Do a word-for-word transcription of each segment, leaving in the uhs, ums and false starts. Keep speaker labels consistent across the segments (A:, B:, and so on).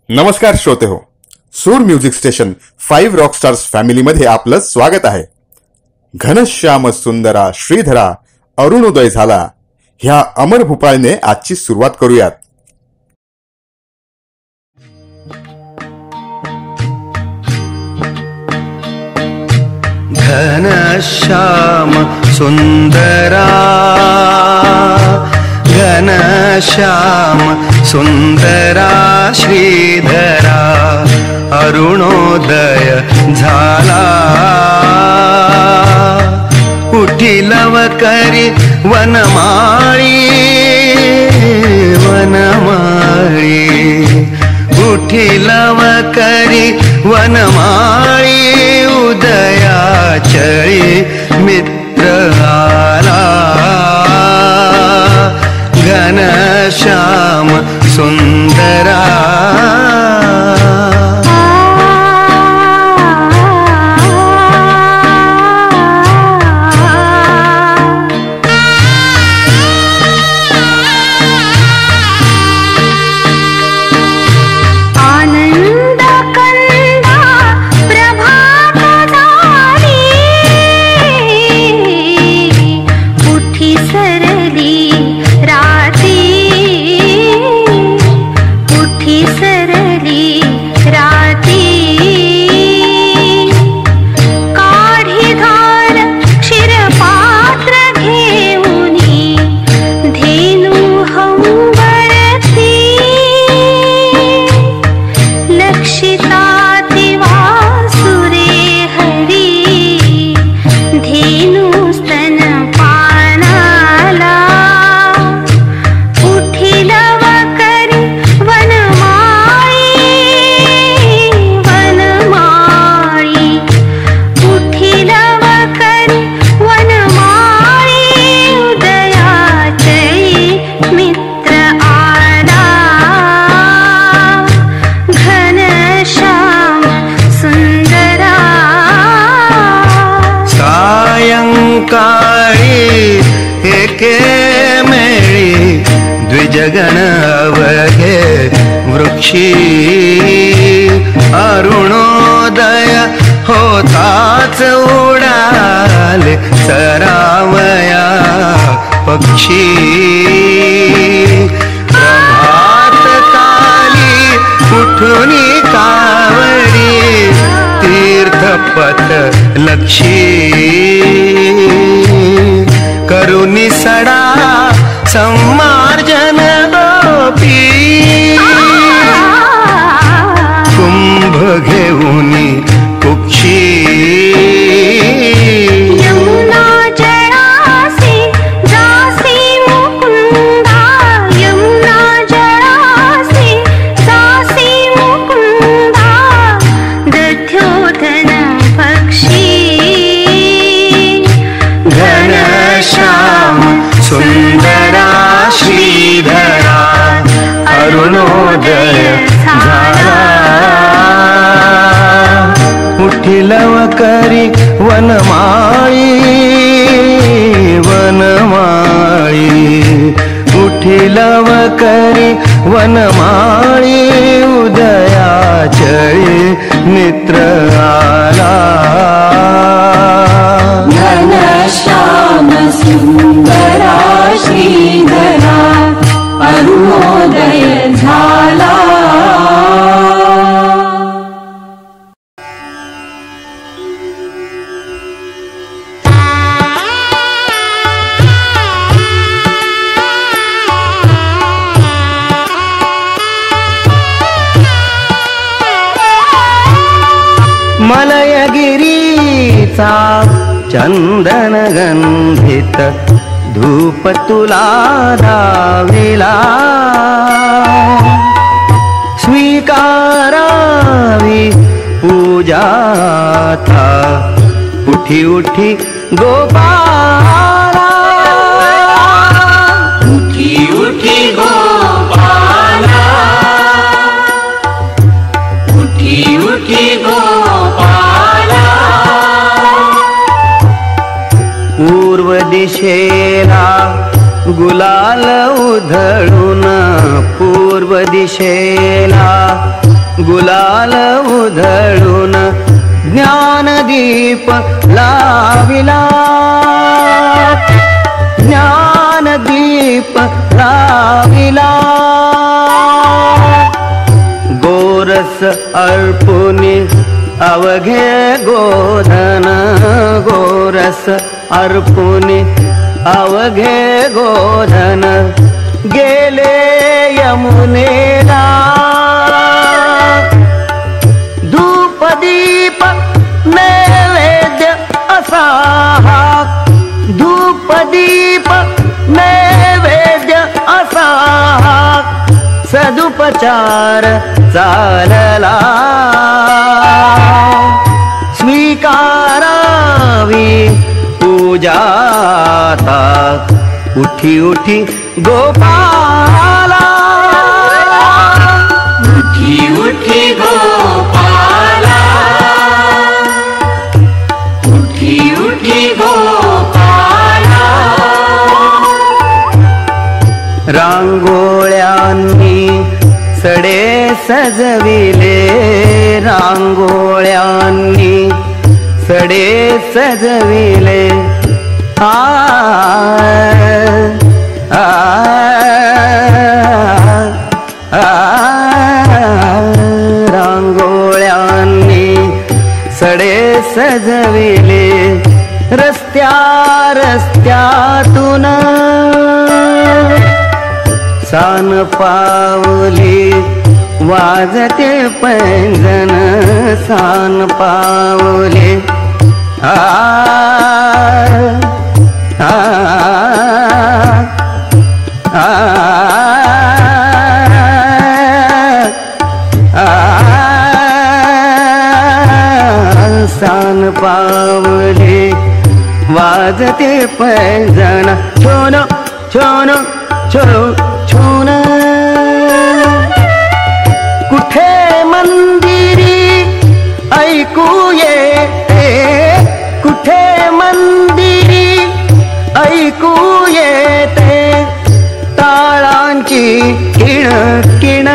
A: नमस्कार श्रोते हो, सूर म्युझिक स्टेशन फाईव्ह रॉकस्टार्स फॅमिलीमध्ये आपलं स्वागत आहे. घनश्याम सुंदरा श्रीधरा अरुणोदय झाला ह्या अमर भूपाळने आजची सुरुवात करूयात.
B: घनश्याम सुंदरा घनश्याम सुंदरा श्रीधरा अरुणोदय झाला. उठिलव करी वनमाळी वनमाळी उठिलव करी वनमाळी. उदयाचळी मित्र आला. घनश्याम सुंदरा द्विजगण अवघे वृक्षी. अरुणोदय होताच उडाले सरावया पक्षी. प्रभात काली उठुनी कावडी तीर्थपथ लक्षी. करुनी सडा सम्मार्जन गोपी. कुंभ घेऊनी कुक्षी.
C: यमुना जळासी जासी मुकुंदा. यमुना जळासी जासी मुकुंदा. दध्योधन पक्षी.
B: घनश्याम सुंदरा श्रीधरा अरुणोदय झाला. उठिलव करी वनमाळी वनमाळी. उठिलव करी वनमाळी. उदयाचळी मित्र आला.
D: घनश्याम सुंदरा श्रीधरा अरुणोदय झाला.
B: मलयगिरीचा चंदन गंधित धूप तुला धाविला. स्वीकारावी पूजाता उठी उठी गोपाला.
D: उठी उठी गोपाला. उठी उठी गोपाला.
B: पूर्व दिशेला गुलाल उधळून. पूर्व दिशेला गुलाल उधळून ज्ञानदीप लाविला, ज्ञानदीप लाविला. गोरस अर्पुनी अवघे गोधन, गोरस अर्पुनी अवघे गोधन गेले यमुनेला. धूपदीप नैवेद्य असा हा, धूपदीप नैवेद्य असा हा सदुपचार चालला. स्वीकारावी पूजाता उठी उठी गोपाला.
D: उठी उठी गोपाला, उठी उठी गोपाला.
B: रांगोळ्यांनी सडे सजविले, रांगोळ्यांनी सडे सजविले. आ आ रांगोळ्यांनी सडे सजविले. रस्त्या रस्त्यातून सान पावली वाजते पैंजण, सान पावले. आ आ आ सान पावले वाजते पैंजण. छोन छोन छो छोन. कुठे मंदिरी ऐकू येते, कुठे मंदिरी ऐकू येते टाळांची किण किण.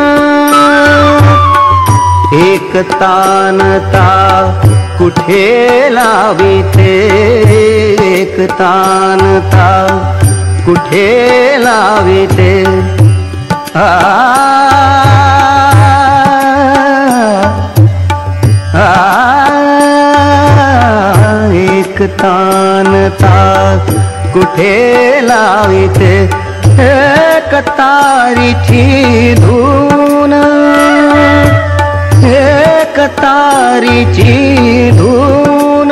B: एक तानता कुठे लाविते, एक तानता कुठे लाविते. आ आ एक तानता कुठे लाविते. एक तारीची धून, एक तारीची धून.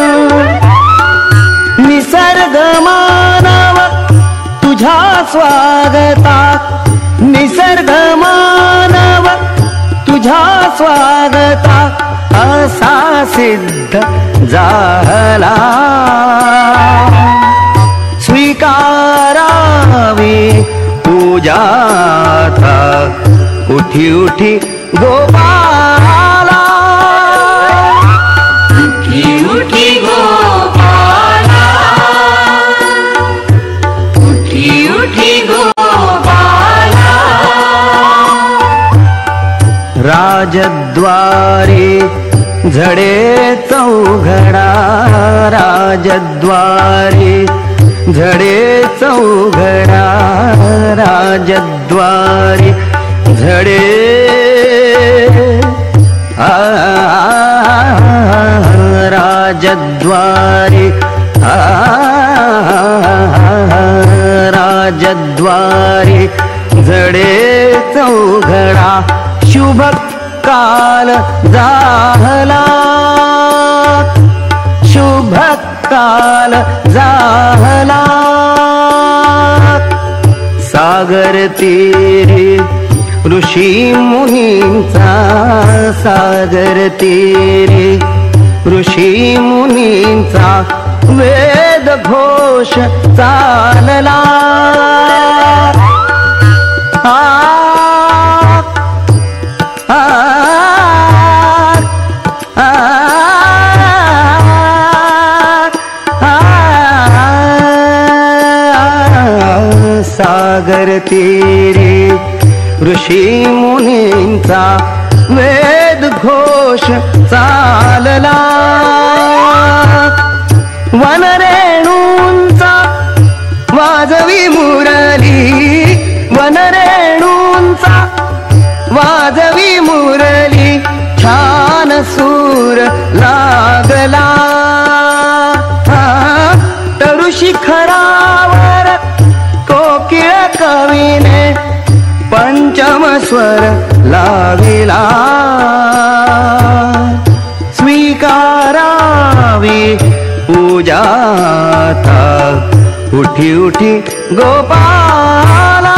B: निसर्ग मानव तुझ्या स्वागतात, निसर्ग मानव तुझ्या स्वागतात असा सिद्ध झाला. स्वीकारावी पूजाता उठी उठी गोपाला.
D: उठी उठी गोपाला, उठी उठी गोपाला.
B: राजद्वारी झडे चौघडा, राजद्वारी झडे चौघडा. राजद्वारी झडे आ राजद्वारी आ राजद्वारी झडे चौघडा. शुभ काल झाला, शुभ काल झाला. सागर तीरी ऋषी मुनींचा, सागर तीरी ऋषी मुनींचा वेद घोष चालला. आ आ आ सागर तीरी ऋषी मुनींचा वेद घोष चालला वनरेणूंचा वाजवी मुरली वनरेणूंचा वाजवी मुरली छान सूर लागला तळु शिखरावर कोकिळ कवीने पंचम स्वर लाविला स्वीकारावी पूजाता उठी उठी गोपाला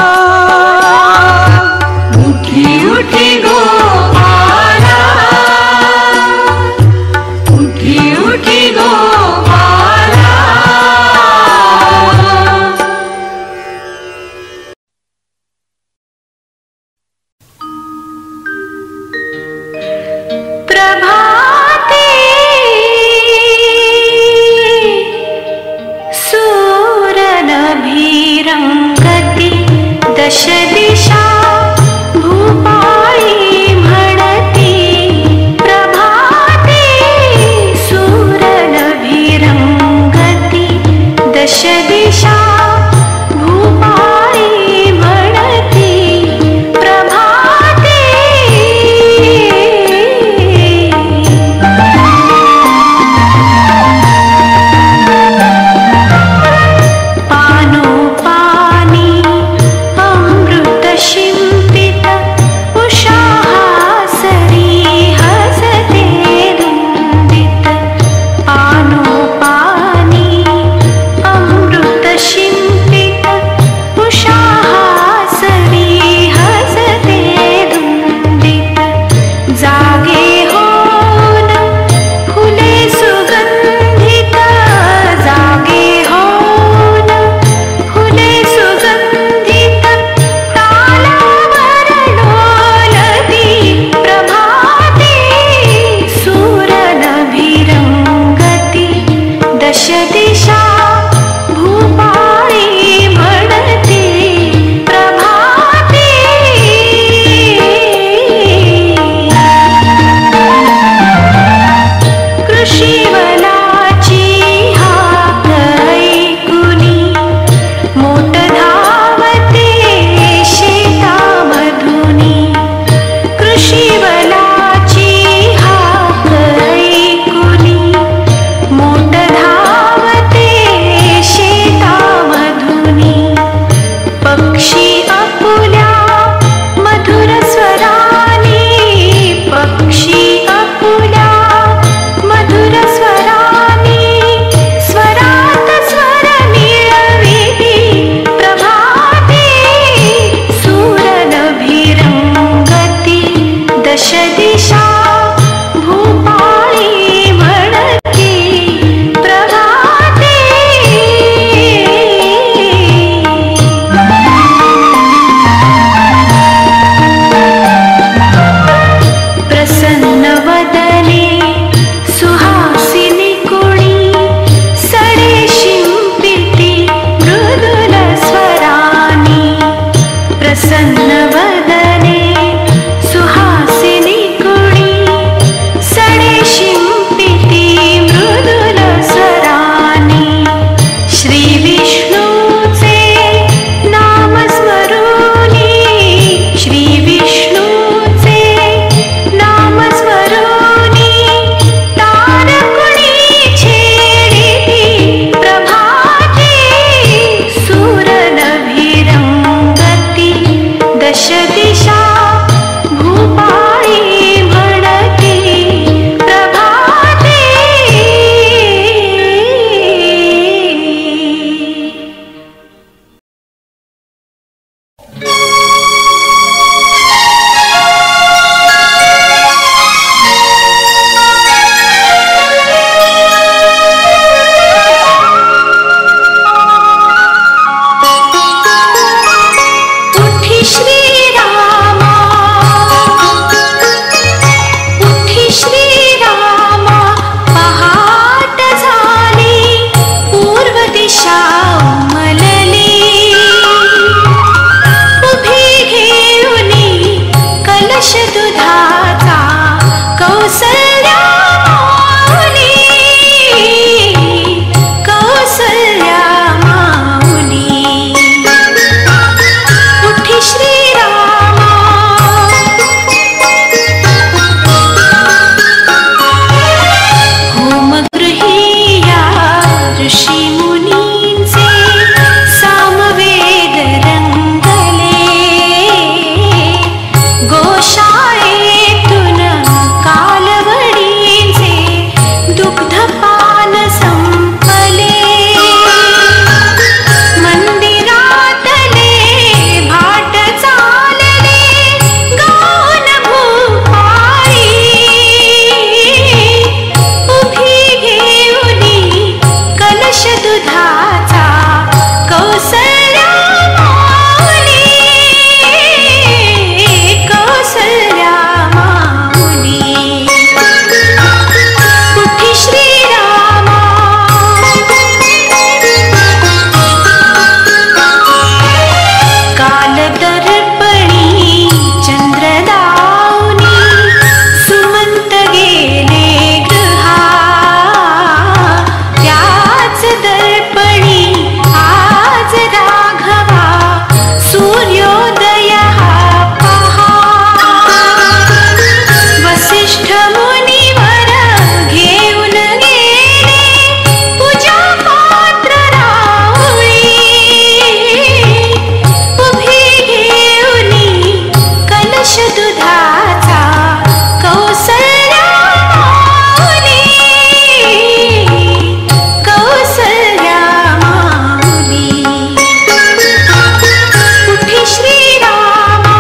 D: उठी उठी गोपाला उठी उठी गोपाला
C: प्रभाते सूरनभिरङ्गति दश दिशा भूपाळी शाळेतून कालवडीचे दुग्धपान संपले. मंदिरातले भाट चालले गाऊन भूपाळी. उभी घेऊनी कलश दुधाचा कौसल्या माऊली. कौसल्या माऊली. उठी श्रीरामा. काल दर्पणी चंद्रदाऊनी सुमंत गेले गृहा. त्याच दर्पणी आज राघवा सूर्योदय हा पहा. वसिष्ठ मुनिवर घेऊन गेले पूजा पात्र राऊळी. उभी घेऊनी कलश दुधाचा कौसल्या माऊली. कौसल्या माऊली. उठी श्रीरामा.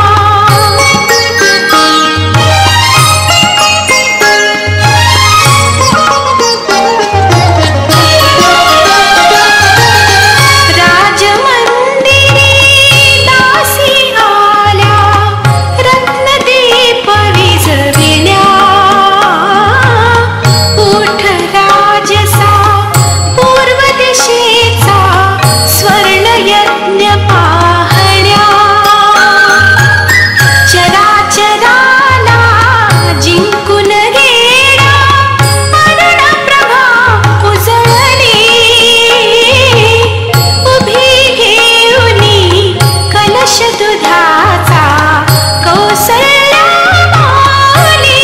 C: राजमंदिरी दासी आल्या रत्नदीप विझविल्या. उठ राजसा पूर्व दिशेचा स्वर्णयज्ञ पाहण्या. चराचराला जिंकून गेला अरुणप्रभा उजळली. उभी घेऊनी कलश दुधाचा कौसल्या माऊली.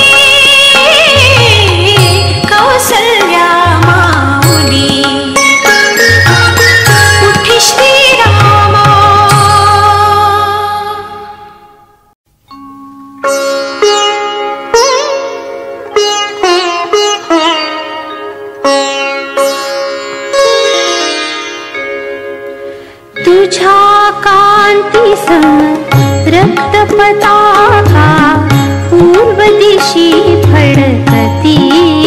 C: कौसल्या माऊली. उठी श्रीरामा. तुझ्या कांती सम रक्त पताका पूर्व दिशी फडकती.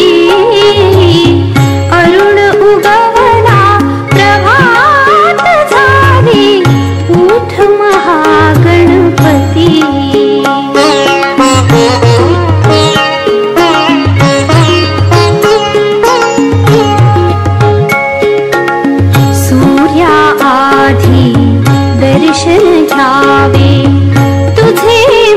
C: अरुण उगवला प्रभात झाली उठ महागणपती. सूर्या आधी दर्शन घ्यावे तुझे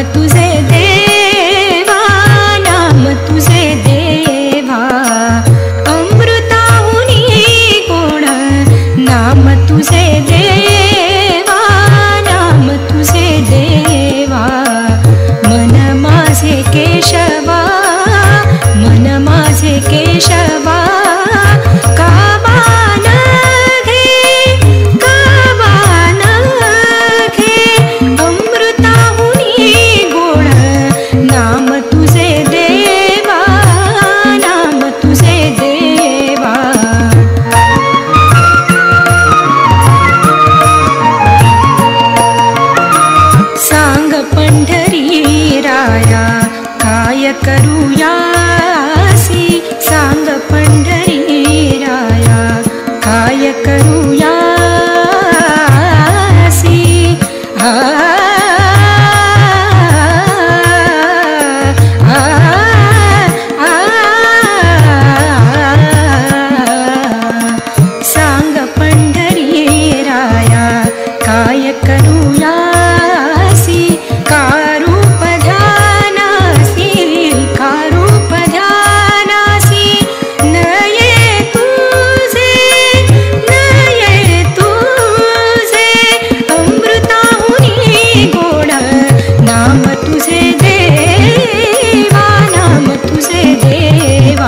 C: तुझे देवा, नाम तुझे देवा, अमृताहुनी कोण नाम तुझे देवा, नाम तुझे देवा. मन माझे केशवा, मन माझे केशवा, काबान घे, काबान घे, अमृताहुनी गोड नाम तुझे देवा, नाम तुझे देवा. सांग पंढरी राया काय करूयासी, सांग पंढरी राया काय करूयासी. आ, आ, आ, सांग पंढरी राया काय करूयासी. कारूप ध्यानासी, कारूप ध्यानासी, नये तुझे, नये तुझे, अमृताहुनी गोड नाम तुझे देवा, नाम तुझे देवा.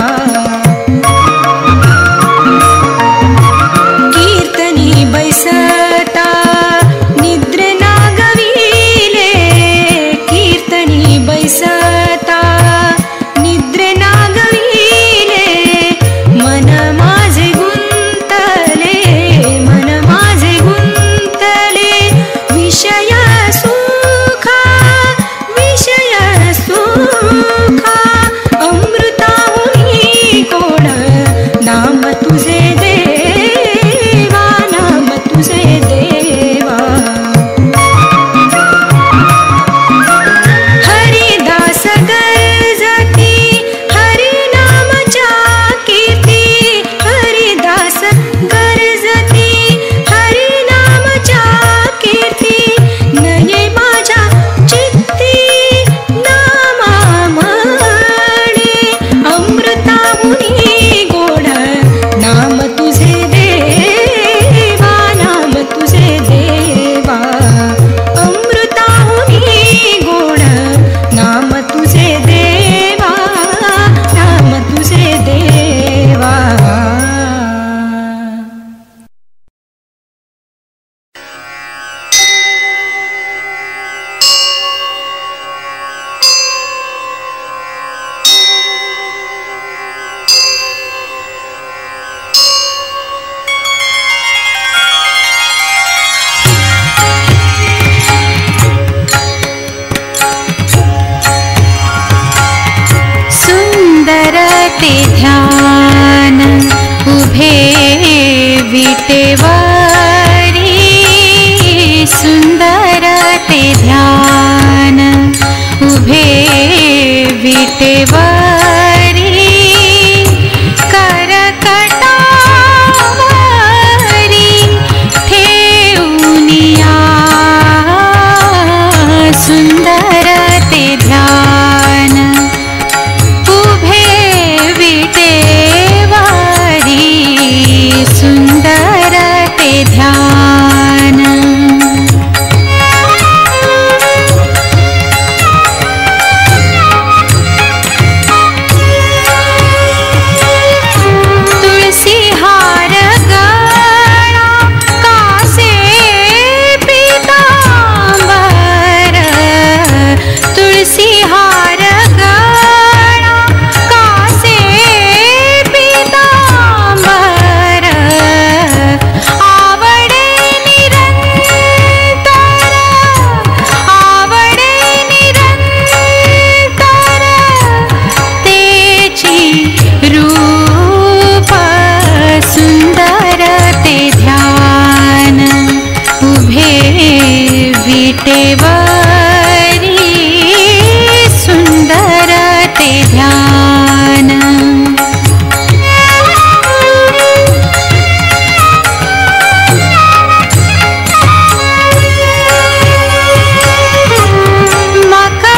C: कीर्तनी बैसता निद्र नागविले, कीर्तनी बैसता निद्र नागविले, मन माझे गुंतले, मन माझे गुंतले, विषय सुखा, विषय सुखा, अमृताहुनी कोण नाम तुझे देवा, नाम तुझे देवा. हरिदास गर्जती हरिनामच्या कीर्ती, हरिदास गर्जती हरिनामच्या कीर्ती, नये माझ्या चित्ती नामा म्हणे, अमृताहुनी गोड नाम तुझे देवा, नाम तुझे देवा. अमृताहुनी गोड नाम तुझे देवा, नाम तुझे देवा. सुंदर ते ध्यान उभे विटेवारी, सुंदर ते ध्यान उभे विटेवारी, करकटावरी ठेवूनिया, सुंदर ते ध्यान उभे विटेवारी, सुंदर ते ध्यान. तुळसी हार गळा कासे पीतांबर, तुळसी हार गळा कासे पीतांबर, आवडे निरंतर, आवडे निरंतर, तेची रूप सुंदर ते ध्यान उभे विटेवारी, सुंदर ते ध्यान. मका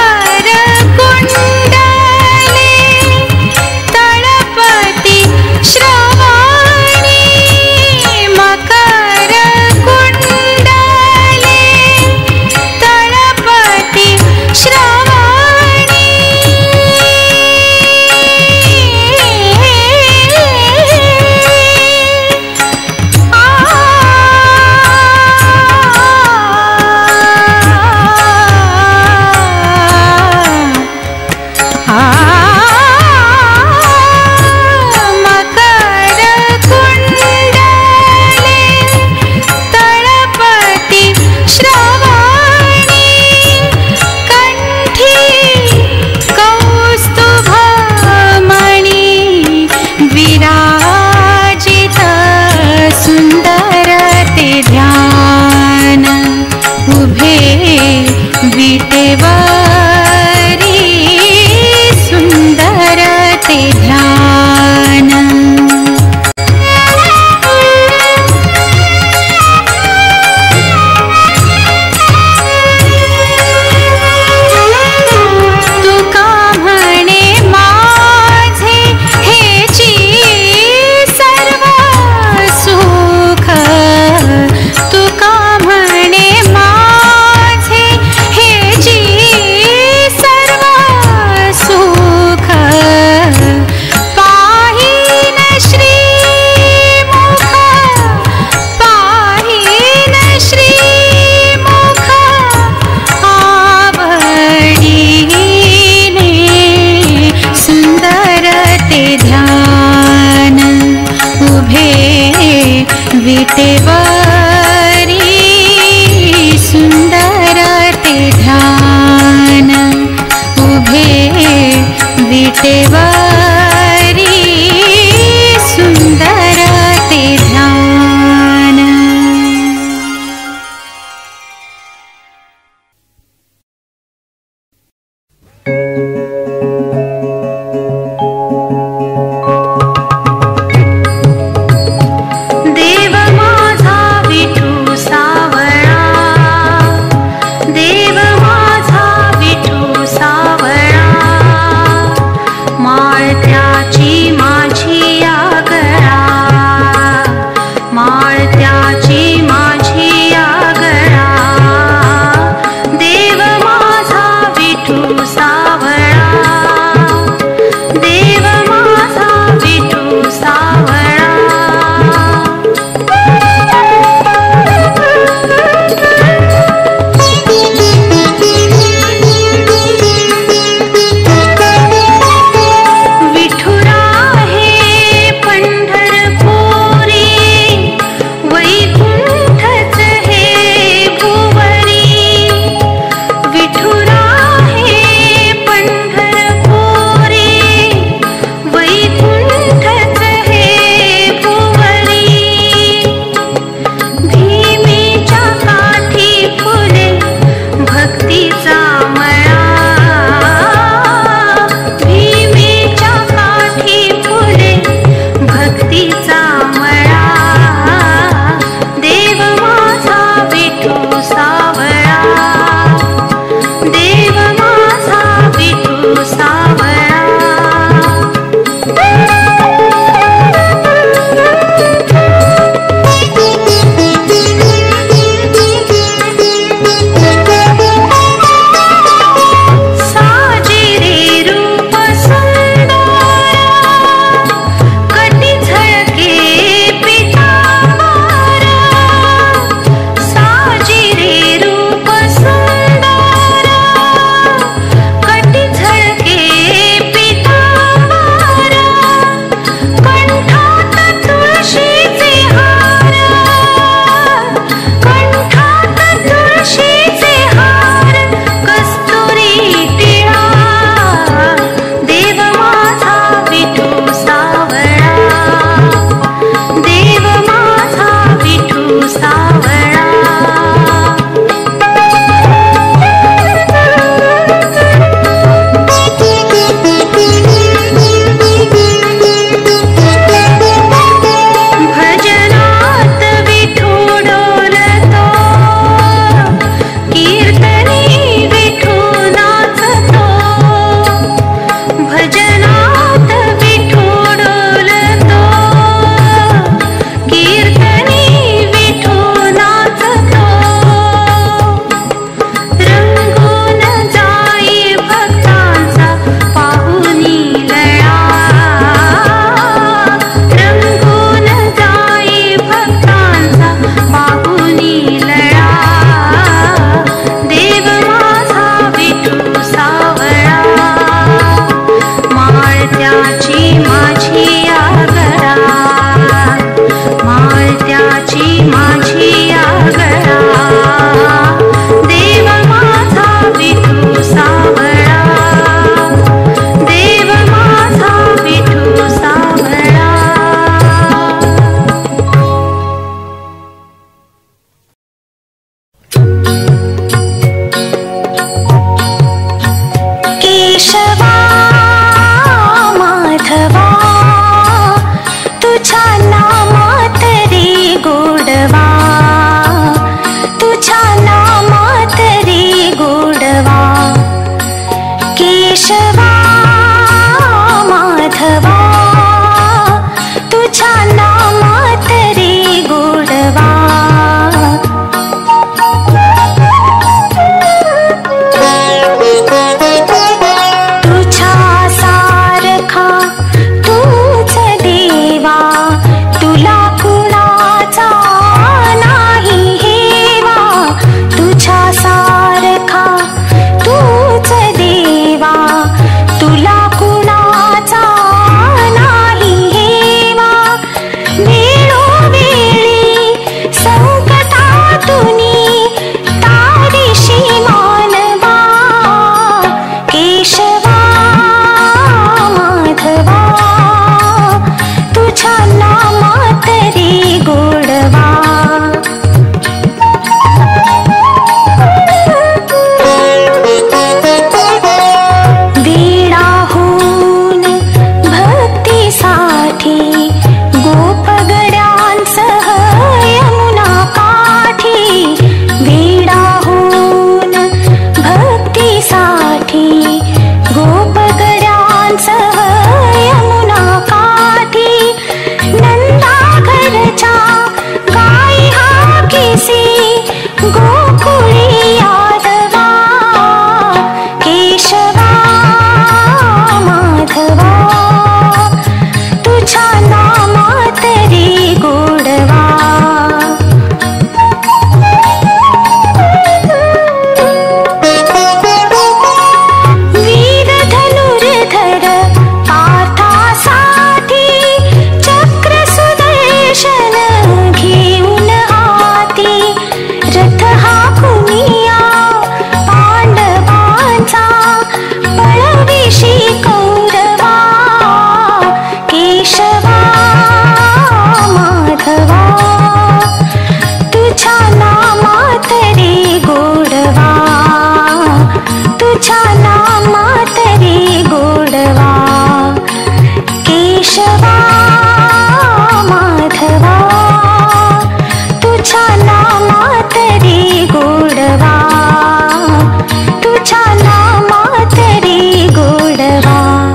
C: नामातरी गोडवा, तुझ्या नामातरी गोडवा.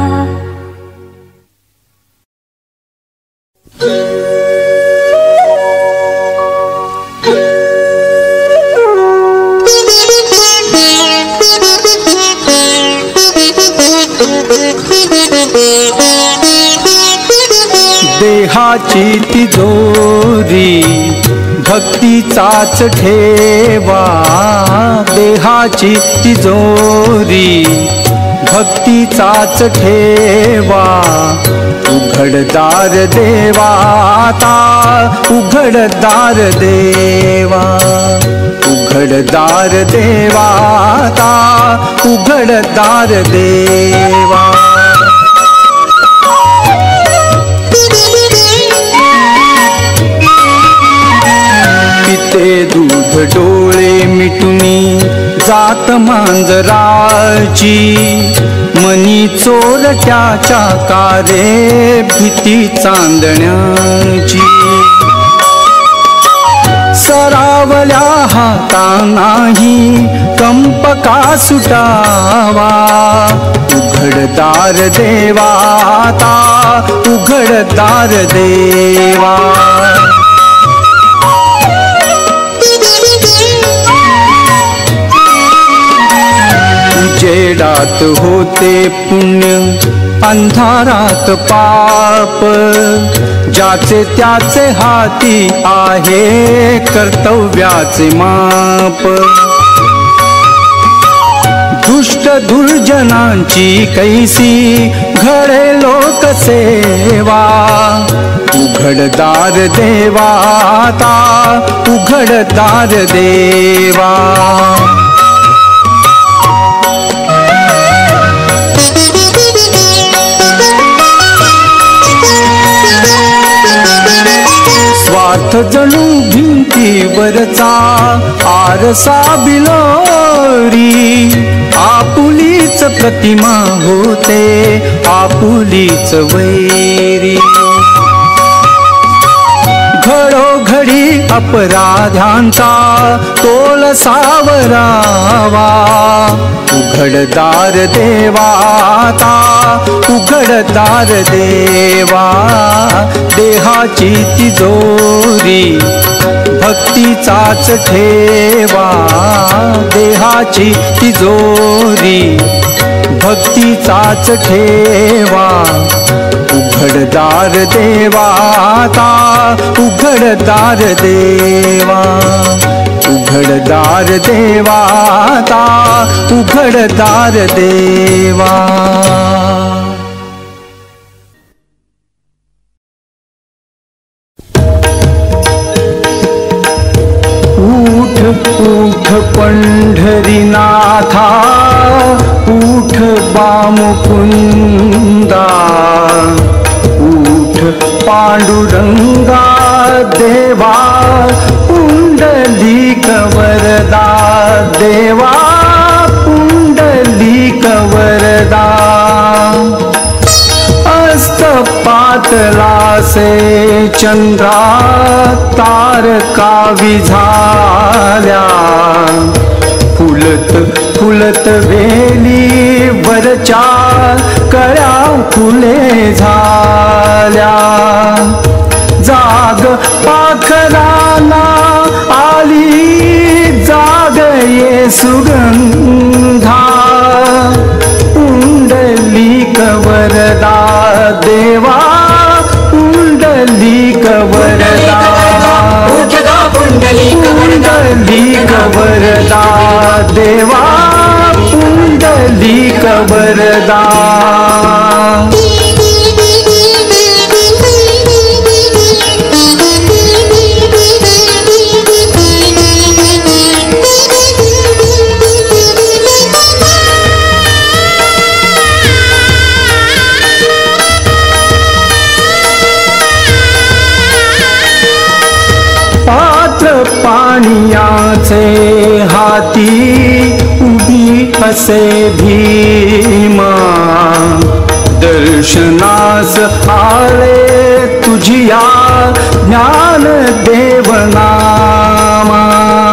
E: देहाची तिजोरी भक्तीचाच ठेवा, देहाची तिजोरी भक्तीचाच ठेवा. उघडदार देवाता, उघडदार देवा, उघडदार देवाता, उघडदार देवा. पिते दूध डोळे मिटुनी जात मांजराची, मनी चोरट्याच्या कारे भीती चांदण्याची. सरावल्या हातानाही कंप का सुटावा, उघडदार देवाता, उघडदार देवा. उजेडात होते पुण्य, अंधारात पाप, ज्याचे त्याचे हाती आहे कर्तव्याचे माप. दुष्ट दुर्जनांची कैसी घडे लोकसेवा, उघडदार देवाता, उघडदार देवा. स्वार्थ जणू भिंतीवरचा आरसा बिलोरी, आपुलीच प्रतिमा होते आपुलीच वैरी. घडोघडी अपराध्यांचा तोल सावरावा, उघडदार देवाता, उघडदार देवा. देहाची तिजोरी भक्तीचाच ठेवा, देहाची तिजोरी भक्तीचाच ठेवा. उघडदार देवाता, उघडदार देवा, उघडदार देवाता, उघडदार देवा. उठ उठ पंढरीनाथा, उठ बामुकुंदा, उठ पांडुरंगा देवा, पुंडलिक वरदा देवा, पुंडलिक वरदा. अस्त पातलासे चंद्रा तारका विझाल्या, फुलत फुलत वेली वरच्या कळ्या फुले झाल्या. जाग पाखराना आली जाग ये सुगंधा, पुंडलिक वरदा देवा, पुंडलिक वरदा, पुंडलिक वरदा देवा, पुंडलिक वरदा. पाणियाचे हाती उभी असे भीमा, दर्शनास आले तुझिया ज्ञान देवनामा.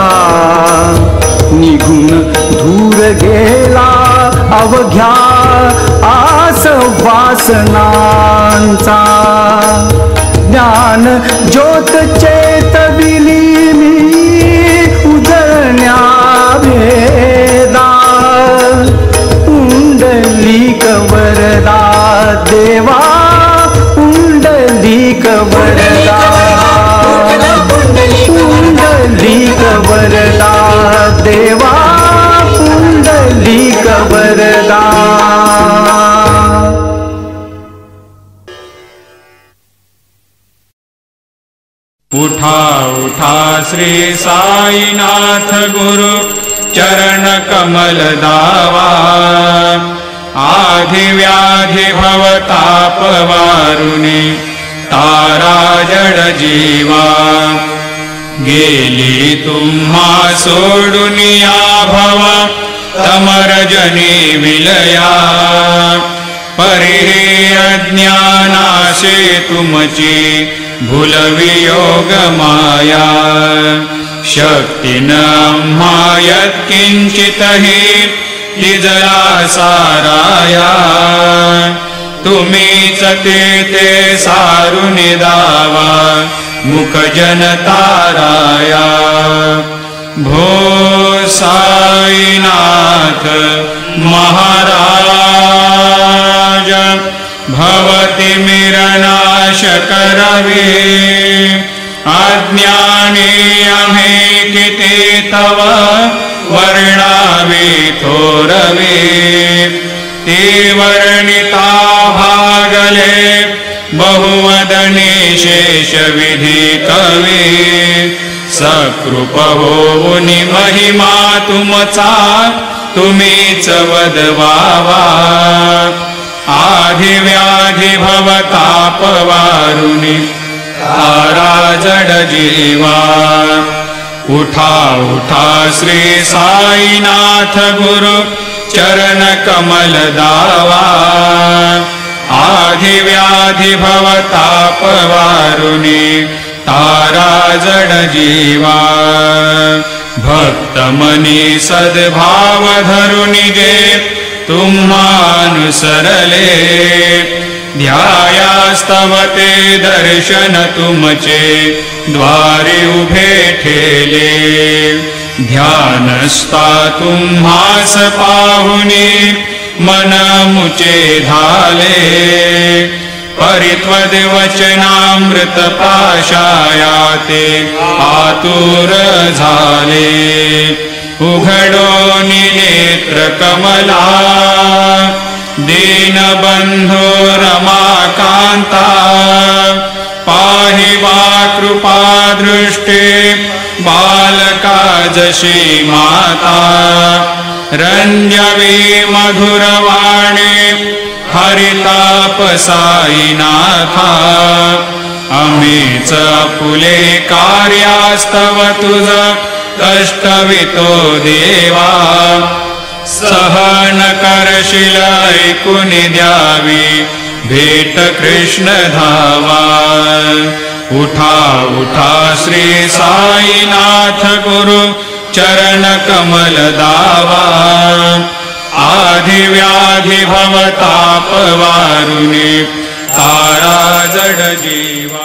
E: निघून दूर गेला अवघ्या आस वासनांचा ज्ञान ज्योत चेतविली मी उजळण्या भेदा पुंडलिक वरदा देवा पुंडलिक वरदा पुंडलिक वरदा देवा पुंडलिक वरदा.
F: उठा उठा श्री साईनाथ गुरु चरण कमल दावा आधि व्याधि भवताप वारुणी तारा जड जीवा गेली तुम्हा सोडून या भवा तमरजनी विलया परिहे अज्ञानाशे तुमची भूलवियोग माया शक्ती न यत्किंचितहि तिजला साराया तुम्हीच ते ते सारुन दावा मुख जनताराया भो साईनाथ महाराज भवति मिरनाश करवे अज्ञानी अमे किते तव वर्णावे थोरवे ते वर्णिता भागले बहुवदने शेष विधि कवे सकृप होऊनि महिमा तुमचा तुम्हीच वदवावा आधि व्याधि भवताप वारुणी तारा जड जीवा उठा उठा श्री साईनाथ गुरु चरण कमल दावा आधि व्याधि भवताप वारुणी तारा जड जीवा भक्त मनी सद्भाव धरुनि जे तुम्हानुसरले ध्यायास्तवते दर्शन तुमचे द्वारे उभे ठेले ध्यानस्ता तुम्हास पाहुनी मन मुचे धाले परित्वद वचनामृत पाशायाते आतुर झाले उघडो नेत्र कमला दीनबंधो रमाकांता पाहि वा कृपा दृष्टे बालका जशी माता रंजवी मधुरवाणी हरिताप साईनाथा अमीच फुले कार्यास्तव तुझ कष्टवितो देवा सहन करशील ऐकून द्यावी भेट कृष्ण धावा उठा उठा श्री साईनाथ गुरु चरण कमल दावा आधि व्याधि भवताप वारुणी तारा जड जीवा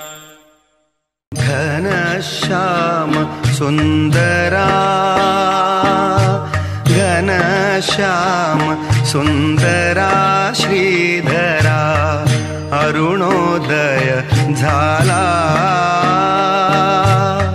B: घनश्याम सुंदरा घनश्याम सुंदरा श्रीधरा अरुणोदय झाला